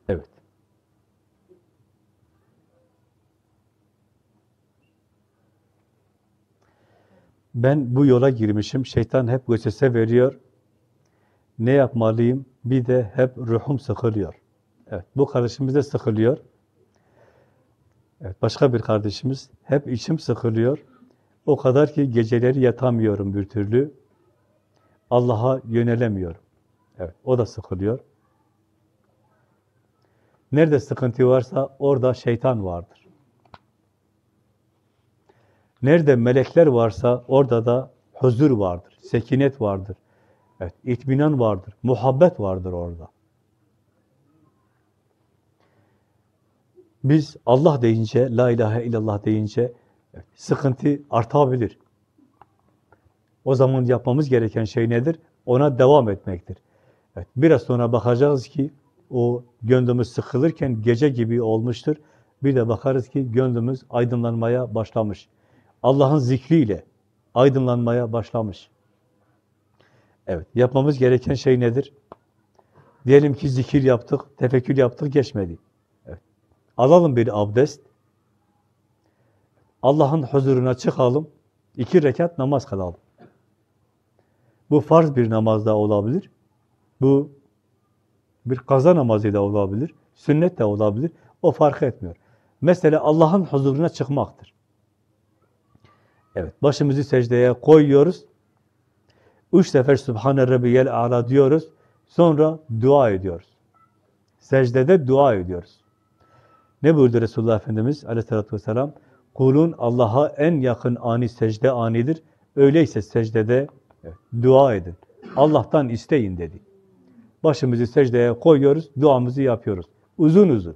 Evet. Ben bu yola girmişim. Şeytan hep vesvese veriyor. Ne yapmalıyım? Bir de hep ruhum sıkılıyor. Evet. Bu kardeşimiz de sıkılıyor. Evet. Başka bir kardeşimiz hep içim sıkılıyor. O kadar ki geceleri yatamıyorum bir türlü. Allah'a yönelemiyorum. Evet. O da sıkılıyor. Nerede sıkıntı varsa orada şeytan vardır. Nerede melekler varsa orada da huzur vardır, sekinet vardır. Evet, itminan vardır, muhabbet vardır orada. Biz Allah deyince, la ilahe illallah deyince evet, sıkıntı artabilir. O zaman yapmamız gereken şey nedir? Ona devam etmektir. Evet, biraz sonra bakacağız ki o gönlümüz sıkılırken gece gibi olmuştur. Bir de bakarız ki gönlümüz aydınlanmaya başlamış. Allah'ın zikriyle aydınlanmaya başlamış. Evet, yapmamız gereken şey nedir? Diyelim ki zikir yaptık, tefekkür yaptık, geçmedi. Evet. Alalım bir abdest, Allah'ın huzuruna çıkalım, 2 rekat namaz kılalım. Bu farz bir namaz da olabilir, bu bir kaza namazı da olabilir, sünnet de olabilir, o fark etmiyor. Mesele Allah'ın huzuruna çıkmaktır. Evet, başımızı secdeye koyuyoruz, 3 sefer Sübhane Rabbiyel A'la diyoruz, sonra dua ediyoruz. Secdede dua ediyoruz. Ne buyurdu Resulullah Efendimiz aleyhissalatü vesselam? Kulun Allah'a en yakın ani secde anidir. Öyleyse secdede dua edin. Allah'tan isteyin dedi. Başımızı secdeye koyuyoruz, duamızı yapıyoruz. Uzun uzun.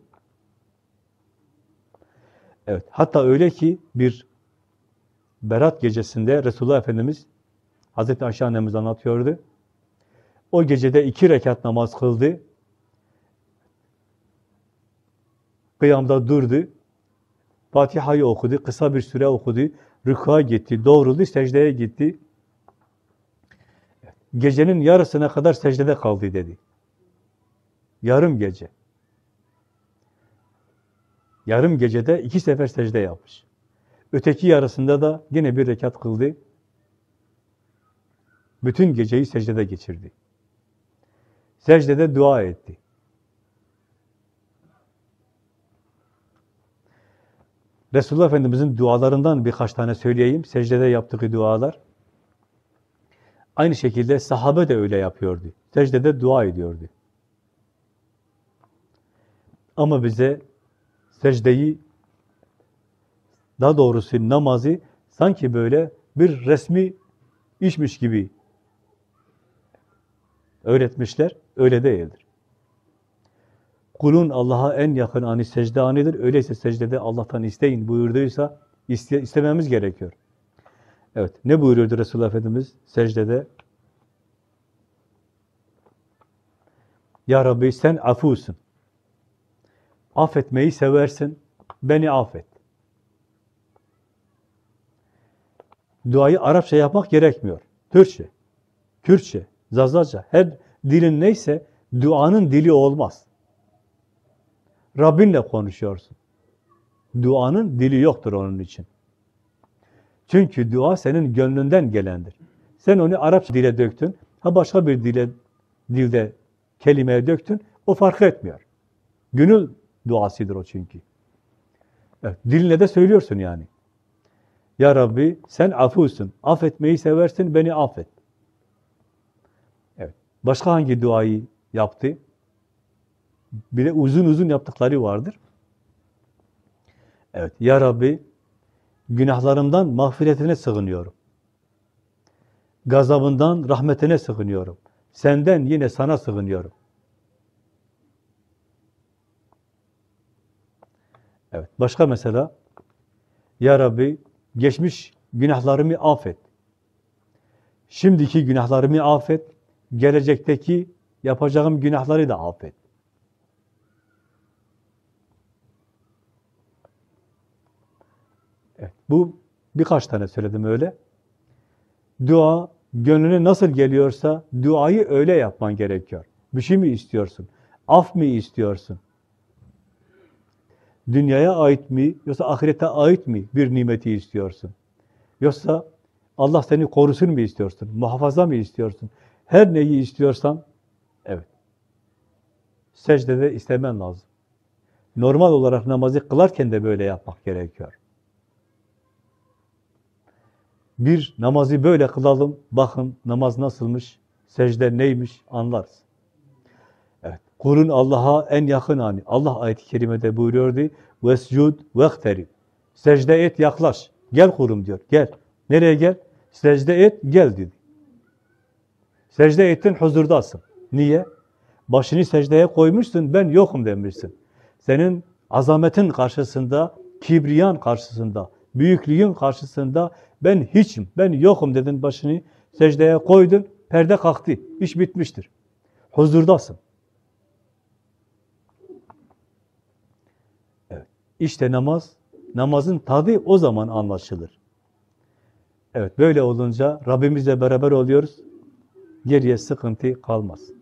Evet, hatta öyle ki bir Berat gecesinde Resulullah Efendimiz Hazreti Ayşe annemiz anlatıyordu. O gecede 2 rekat namaz kıldı. Kıyamda durdu. Fatiha'yı okudu, kısa bir süre okudu. Rükûa gitti, doğruldu, secdeye gitti. Gecenin yarısına kadar secdede kaldı dedi. Yarım gece. Yarım gecede 2 sefer secde yapmış. Öteki yarısında da yine 1 rekat kıldı. Bütün geceyi secdede geçirdi. Secdede dua etti. Resulullah Efendimiz'in dualarından birkaç tane söyleyeyim. Secdede yaptığı dualar. Aynı şekilde sahabe de öyle yapıyordu. Secdede dua ediyordu. Ama bize secdeyi, daha doğrusu namazı sanki böyle bir resmi işmiş gibi öğretmişler. Öyle değildir. Kulun Allah'a en yakın anı secde anıdır. Öyleyse secdede Allah'tan isteyin buyurduysa istememiz gerekiyor. Evet. Ne buyuruyordu Resulullah Efendimiz secdede? Ya Rabbi sen afusun. Affetmeyi seversin. Beni affet. Duayı Arapça yapmak gerekmiyor. Türkçe, Kürtçe, Zazaca, her dilin neyse duanın dili olmaz. Rabbinle konuşuyorsun. Duanın dili yoktur onun için. Çünkü dua senin gönlünden gelendir. Sen onu Arapça dile döktün, ha başka bir dilde kelimeye döktün, o fark etmiyor. Gönül duasıdır o çünkü. Evet, dilinle de söylüyorsun yani. Ya Rabbi sen afusun, affetmeyi seversin, beni affet. Evet. Başka hangi duayı yaptı? Bir de uzun uzun yaptıkları vardır. Evet. Ya Rabbi günahlarımdan mağfiretine sığınıyorum. Gazabından rahmetine sığınıyorum. Senden yine sana sığınıyorum. Evet. Başka mesela Ya Rabbi geçmiş günahlarımı affet. Şimdiki günahlarımı affet. Gelecekteki yapacağım günahları da affet. Evet. Bu birkaç tane söyledim öyle. Dua gönlüne nasıl geliyorsa duayı öyle yapman gerekiyor. Bir şey mi istiyorsun? Af mı istiyorsun? Dünyaya ait mi, yoksa ahirete ait mi bir nimeti istiyorsun? Yoksa Allah seni korusun mu istiyorsun? Muhafaza mı istiyorsun? Her neyi istiyorsan, evet, secdede istemen lazım. Normal olarak namazı kılarken de böyle yapmak gerekiyor. Bir namazı böyle kılalım, bakın namaz nasılmış, secde neymiş anlarız. Evet, kulun Allah'a en yakın ani. Allah ayet-i kerimede buyuruyordu, وَسْجُدْ وَاقْتَرِبْ. Secde et, yaklaş. Gel kulum diyor, gel. Nereye gel? Secde et, gel dedi. Secde ettin, huzurdasın. Niye? Başını secdeye koymuşsun, ben yokum demişsin. Senin azametin karşısında, kibriyan karşısında, büyüklüğün karşısında ben hiçim, ben yokum dedin, başını secdeye koydun, perde kalktı, iş bitmiştir. Huzurdasın. Evet. İşte namaz, namazın tadı o zaman anlaşılır. Evet, böyle olunca Rabbimizle beraber oluyoruz, geriye sıkıntı kalmaz.